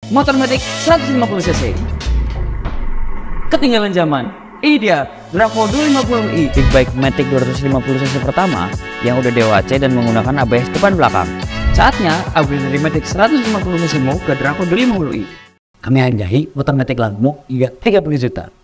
motor Matic 150cc. Ketinggalan zaman. Ini dia Dravo 250i, big bike Matic 250cc pertama yang udah DOAC dan menggunakan ABS depan belakang. Saatnya upgrade dari Matic 150cc ke Dravo 250i. Kami hargai motor Matic Langmo hingga 30 juta.